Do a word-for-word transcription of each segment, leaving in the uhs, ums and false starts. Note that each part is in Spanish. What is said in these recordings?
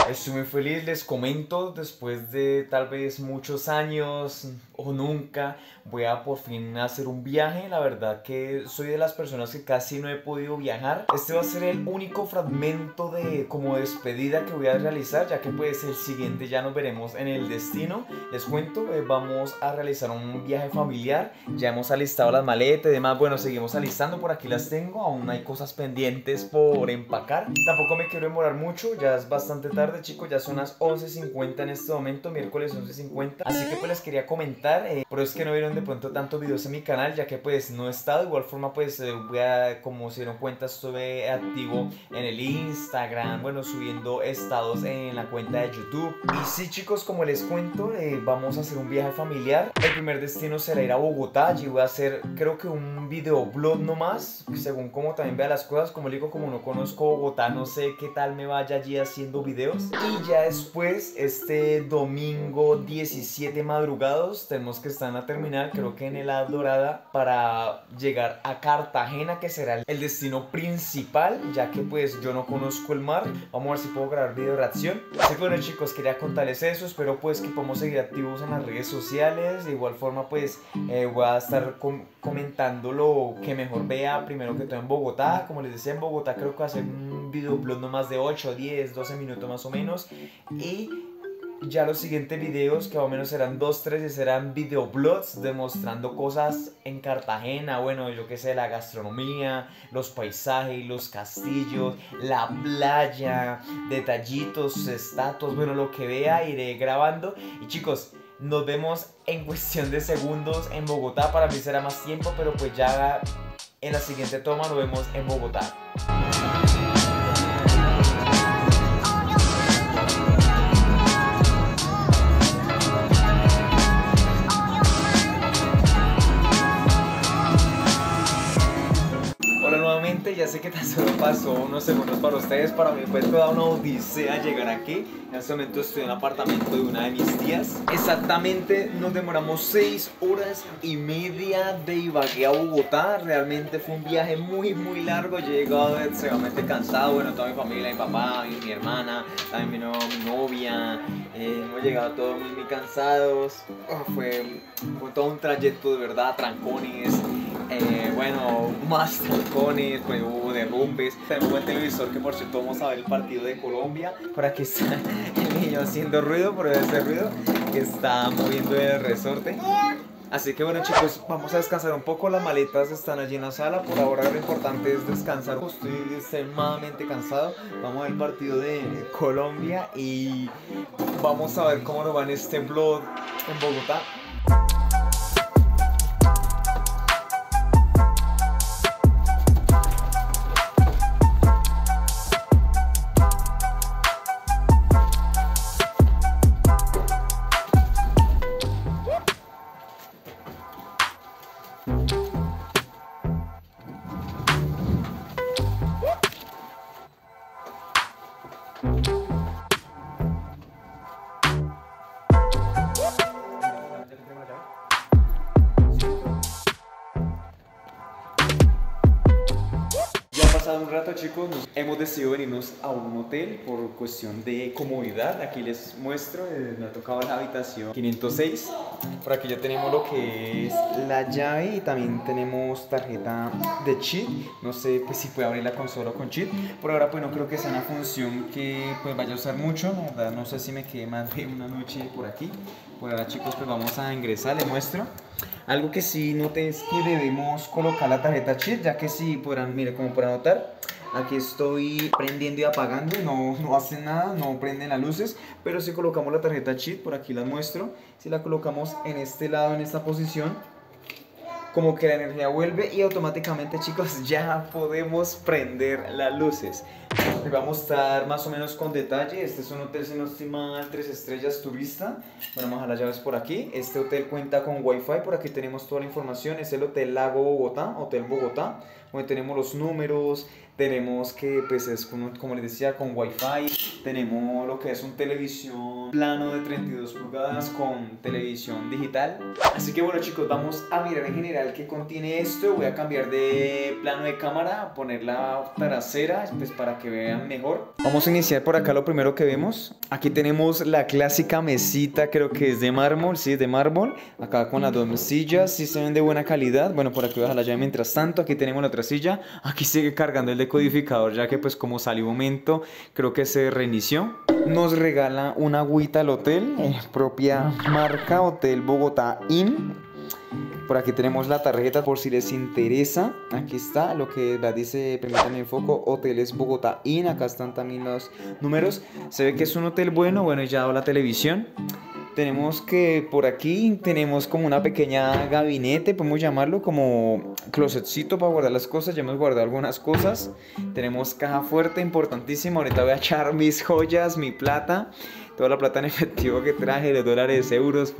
Estoy muy feliz, les comento, después de tal vez muchos años o nunca, voy a por fin hacer un viaje. La verdad que soy de las personas que casi no he podido viajar. Este va a ser el único fragmento de como despedida que voy a realizar, ya que pues el siguiente ya nos veremos en el destino. Les cuento, eh, vamos a realizar un viaje familiar. Ya hemos alistado las maletas y demás. Bueno, seguimos alistando, por aquí las tengo. Aún hay cosas pendientes por empacar. Tampoco me quiero demorar mucho, ya es bastante tarde, chicos, ya son las once cincuenta en este momento, miércoles once cincuenta. Así que pues les quería comentar, eh, por eso es que no vieron de pronto tantos videos en mi canal, ya que pues no he estado. De igual forma pues eh, voy a, como se dieron cuenta, estuve activo en el Instagram, bueno, subiendo estados en la cuenta de YouTube. Y sí, chicos, como les cuento, eh, vamos a hacer un viaje familiar. El primer destino será ir a Bogotá. Allí voy a hacer, creo que un videoblog nomás, según como también vea las cosas. Como les digo, como no conozco Bogotá, no sé qué tal me vaya allí haciendo videos. Y ya después, este domingo diecisiete madrugados, tenemos que estar en la terminal, creo que en el La Dorada, para llegar a Cartagena, que será el destino principal, ya que pues yo no conozco el mar. Vamos a ver si puedo grabar video reacción. Así que bueno, chicos, quería contarles eso. Espero pues que podamos seguir activos en las redes sociales. De igual forma pues eh, voy a estar com comentando lo que mejor vea primero que todo en Bogotá. Como les decía, en Bogotá creo que va a ser un videoblog no más de ocho, diez, doce minutos más o menos. Y ya los siguientes videos, que más o menos serán dos, tres, serán videoblogs demostrando cosas en Cartagena. Bueno, yo que sé, la gastronomía, los paisajes, los castillos, la playa, detallitos, estatuas, bueno, lo que vea iré grabando. Y chicos, nos vemos en cuestión de segundos en Bogotá. Para mí será más tiempo, pero pues ya en la siguiente toma nos vemos en Bogotá. Ya sé que tan solo pasó unos segundos para ustedes, para mí fue toda una odisea llegar aquí. En este momento estoy en el apartamento de una de mis tías. Exactamente nos demoramos seis horas y media de Ibagué a Bogotá. Realmente fue un viaje muy muy largo. Yo he llegado extremadamente cansado. Bueno, toda mi familia, mi papá, mi, mi hermana, también vino mi novia. Eh, hemos llegado todos muy, muy cansados. Oh, fue, fue todo un trayecto de verdad, trancones. Eh, bueno, más trancones, pues hubo derrumbes. Tenemos buen televisor, que por cierto vamos a ver el partido de Colombia. Por aquí está el niño haciendo ruido, por ese ruido que está moviendo el resorte. Así que bueno, chicos, vamos a descansar un poco. Las maletas están allí en la sala. Por ahora lo importante es descansar. Estoy extremadamente cansado. Vamos a ver el partido de Colombia y vamos a ver cómo nos va en este vlog en Bogotá. Un rato, chicos, nos hemos decidido venirnos a un hotel por cuestión de comodidad. Aquí les muestro, eh, me ha tocado la habitación quinientos seis. Por aquí ya tenemos lo que es la llave y también tenemos tarjeta de cheat. No sé pues, si puede abrir la consola con cheat. Por ahora pues no creo que sea una función que pues vaya a usar mucho, la verdad no sé si me quede más de una noche por aquí. Por ahora, chicos, pues vamos a ingresar, les muestro. Algo que sí noté es que debemos colocar la tarjeta chip, ya que si podrán, mire, como podrán notar, aquí estoy prendiendo y apagando, no, no hace nada, no prenden las luces, pero si colocamos la tarjeta chip, por aquí la muestro, si la colocamos en este lado, en esta posición, como que la energía vuelve y automáticamente, chicos, ya podemos prender las luces. Les voy a mostrar más o menos con detalle. Este es un hotel, si no estoy mal, tres estrellas turista. Bueno, vamos a las llaves por aquí. Este hotel cuenta con wifi, por aquí tenemos toda la información. Es el Hotel Lago Bogotá, Hotel Bogotá. donde tenemos los números, tenemos que pues es como, como les decía con wifi, tenemos lo que es un televisión plano de treinta y dos pulgadas con televisión digital. Así que bueno chicos, vamos a mirar en general qué contiene esto. Voy a cambiar de plano de cámara, poner la trasera pues para que vean mejor. Vamos a iniciar por acá. Lo primero que vemos, aquí tenemos la clásica mesita, creo que es de mármol, sí es de mármol, acá con las dos sillas, sí se ven de buena calidad. Bueno, por aquí voy a dejar la llave mientras tanto. Aquí tenemos la otra silla, aquí sigue cargando el decodificador ya que pues como salió un momento creo que se reinició. Nos regala una agüita al hotel, eh, propia marca Hotel Bogotá Inn. Por aquí tenemos la tarjeta por si les interesa. Aquí está lo que la dice, permítanme el foco, Hoteles Bogotá Inn. Acá están también los números. Se ve que es un hotel bueno. Bueno, ya la televisión. Tenemos que por aquí tenemos como una pequeña gabinete, podemos llamarlo como closetcito para guardar las cosas. Ya hemos guardado algunas cosas. Tenemos caja fuerte, importantísima. Ahorita voy a echar mis joyas, mi plata, toda la plata en efectivo que traje, de dólares, euros.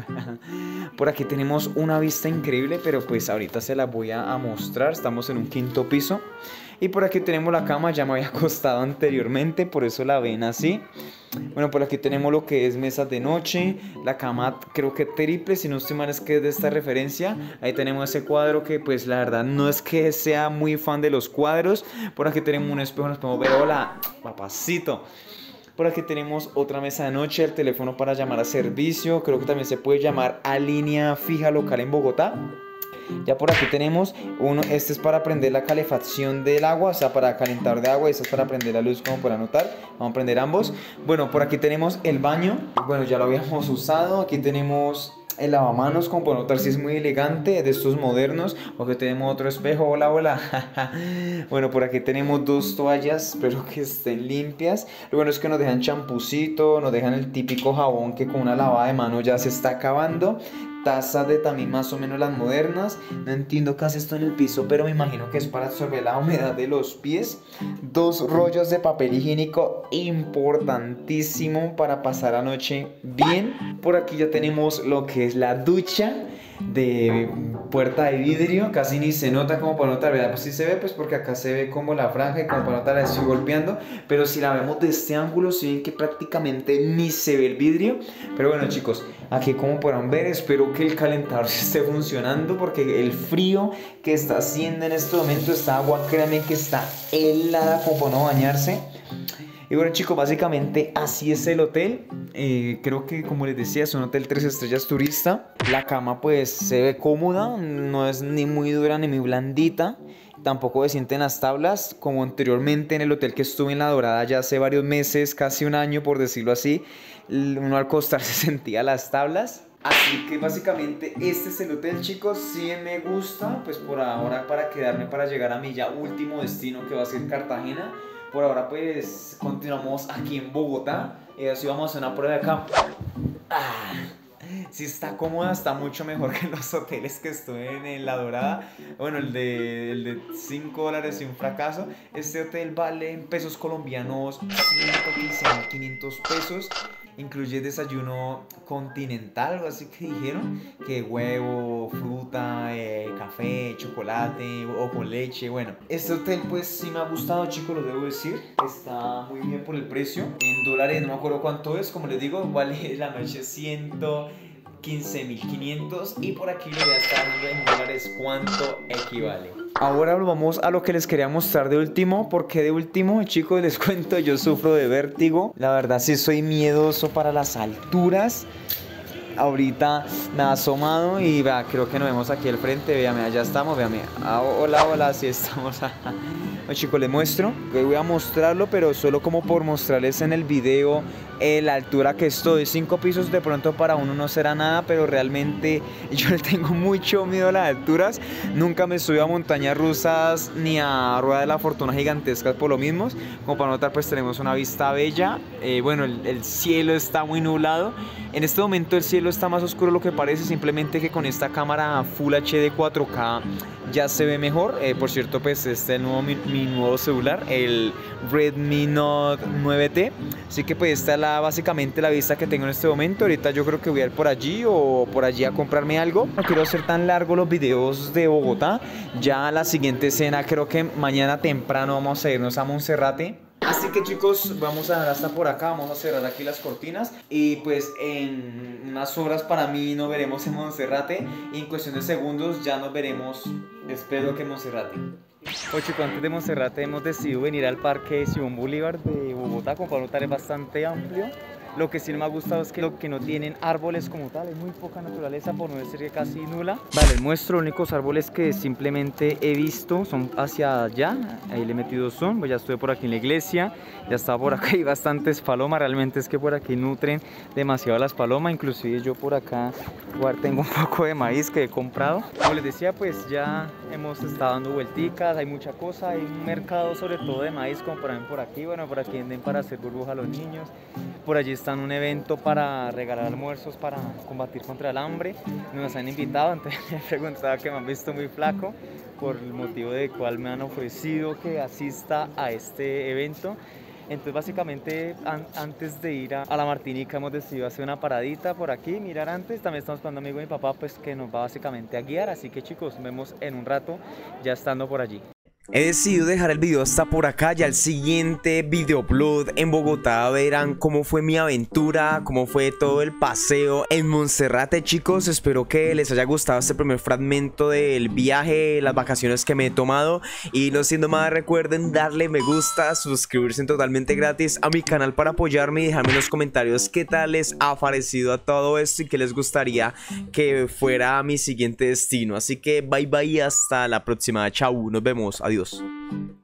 Por aquí tenemos una vista increíble, pero pues ahorita se la voy a mostrar. Estamos en un quinto piso. Y por aquí tenemos la cama, ya me había acostado anteriormente, por eso la ven así. Bueno, por aquí tenemos lo que es mesas de noche, la cama creo que triple, si no estoy mal es que es de esta referencia. Ahí tenemos ese cuadro que pues la verdad no es que sea muy fan de los cuadros. Por aquí tenemos un espejo, nos podemos ver, hola, papacito. Por aquí tenemos otra mesa de noche, el teléfono para llamar a servicio, creo que también se puede llamar a línea fija local en Bogotá. Ya por aquí tenemos uno, este es para prender la calefacción del agua, o sea, para calentar de agua, y este es para prender la luz, como podrán notar. Vamos a prender ambos. Bueno, por aquí tenemos el baño, bueno, ya lo habíamos usado. Aquí tenemos el lavamanos, como pueden notar, sí es muy elegante, de estos modernos. Aquí tenemos otro espejo, hola, hola. Bueno, por aquí tenemos dos toallas, espero que estén limpias. Lo bueno es que nos dejan champucito, nos dejan el típico jabón que con una lavada de mano ya se está acabando. Tazas de también más o menos las modernas. No entiendo qué hace esto en el piso, pero me imagino que es para absorber la humedad de los pies. Dos rollos de papel higiénico, importantísimo para pasar la noche bien. Por aquí ya tenemos lo que es la ducha de puerta de vidrio, casi ni se nota, como para notar, ¿verdad? Pues sí se ve, pues porque acá se ve como la franja y como para notar la estoy golpeando, pero si la vemos de este ángulo se ven que prácticamente ni se ve el vidrio. Pero bueno chicos, aquí como podrán ver, espero que el calentador esté funcionando, porque el frío que está haciendo en este momento, esta agua, créanme que está helada como para no bañarse. Y bueno chicos, básicamente así es el hotel. eh, Creo que como les decía es un hotel tres estrellas turista. La cama pues se ve cómoda, no es ni muy dura ni muy blandita. Tampoco se sienten las tablas como anteriormente en el hotel que estuve en La Dorada ya hace varios meses, casi un año por decirlo así. Uno al acostarse sentía las tablas. Así que básicamente este es el hotel chicos, sí me gusta, pues por ahora para quedarme para llegar a mi ya último destino que va a ser Cartagena. Por ahora pues continuamos aquí en Bogotá, y así vamos a hacer una prueba de acá. Ah, sí está cómoda, está mucho mejor que los hoteles que estuve en, en La Dorada. Bueno, el de, el de cinco dólares y un fracaso. Este hotel vale en pesos colombianos ciento quince mil quinientos pesos. Incluye desayuno continental, algo así que dijeron, que huevo, fruta, eh, café, chocolate o con leche. Bueno, este hotel pues sí me ha gustado chicos, lo debo decir, está muy bien por el precio. En dólares no me acuerdo cuánto es, como les digo, vale la noche ciento quince mil quinientos, y por aquí le voy a estar dando en dólares cuánto equivale. Ahora vamos a lo que les quería mostrar de último. Porque de último, chicos, les cuento, yo sufro de vértigo. La verdad sí soy miedoso para las alturas. Ahorita me ha asomado y vea, creo que nos vemos aquí al frente. Véame, allá estamos, véame. Ah, hola, hola, sí estamos. Bueno, chicos, les muestro. Voy a mostrarlo, pero solo como por mostrarles en el video eh, la altura que estoy. Cinco pisos de pronto para uno no será nada, pero realmente yo le tengo mucho miedo a las alturas. Nunca me subí a montañas rusas ni a rueda de la fortuna gigantescas por lo mismo. Como para notar, pues tenemos una vista bella. Eh, bueno, el, el cielo está muy nublado. En este momento el cielo cielo está más oscuro de lo que parece, simplemente que con esta cámara Full H D cuatro K ya se ve mejor. Eh, por cierto, pues este es el nuevo, mi, mi nuevo celular, el Redmi Note nueve T. Así que pues esta es la, básicamente la vista que tengo en este momento. Ahorita yo creo que voy a ir por allí o por allí a comprarme algo. No quiero hacer tan largo los videos de Bogotá. Ya la siguiente escena, creo que mañana temprano vamos a irnos a Monserrate. Así que chicos, vamos a dejar hasta por acá, vamos a cerrar aquí las cortinas y pues en unas horas para mí nos veremos en Monserrate y en cuestión de segundos ya nos veremos, espero que en Monserrate. Oye chicos, antes de Monserrate hemos decidido venir al Parque Simón Bolívar de Bogotá, como para notar es bastante amplio. Lo que sí no me ha gustado es que lo que no tienen árboles como tal, hay muy poca naturaleza, por no decir que casi nula. Vale, les muestro, los únicos árboles que simplemente he visto son hacia allá, ahí le he metido zoom, pues ya estuve por aquí en la iglesia, ya estaba por acá, hay bastantes palomas, realmente es que por aquí nutren demasiado las palomas, inclusive yo por acá igual tengo un poco de maíz que he comprado. Como les decía, pues ya hemos estado dando vuelticas, hay mucha cosa, hay un mercado sobre todo de maíz, como por ejemplo por aquí, bueno, por aquí venden para hacer burbuja a los niños, por allí está en un evento para regalar almuerzos para combatir contra el hambre, nos han invitado, entonces me preguntaba que me han visto muy flaco por el motivo de cual me han ofrecido que asista a este evento. Entonces básicamente an antes de ir a, a la Martinica hemos decidido hacer una paradita por aquí, mirar antes. También estamos con un amigo de mi papá pues que nos va básicamente a guiar, así que chicos, nos vemos en un rato ya estando por allí. He decidido dejar el video hasta por acá. Ya el siguiente videoblog en Bogotá verán cómo fue mi aventura, cómo fue todo el paseo en Monserrate, chicos. Espero que les haya gustado este primer fragmento del viaje, las vacaciones que me he tomado. Y no siendo más, recuerden darle me gusta, suscribirse totalmente gratis a mi canal para apoyarme y dejarme en los comentarios qué tal les ha parecido a todo esto y qué les gustaría que fuera mi siguiente destino. Así que bye bye y hasta la próxima. Chau, nos vemos. Adiós. Adiós.